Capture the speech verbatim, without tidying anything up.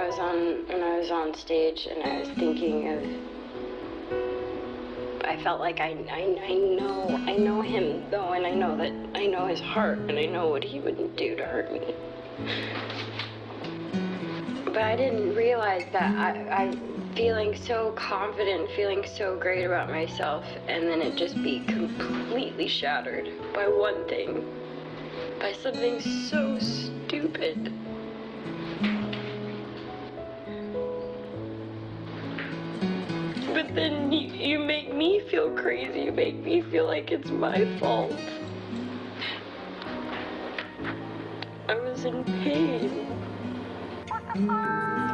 was on when I was on stage and I was thinking of, I felt like I, I, I know I know him though, and I know that I know his heart, and I know what he wouldn't do to hurt me. But I didn't realize that I, I feeling so confident, feeling so great about myself, and then it just be completely shattered by one thing, by something so stupid. But then you, you make me feel crazy. You make me feel like it's my fault. I was in pain.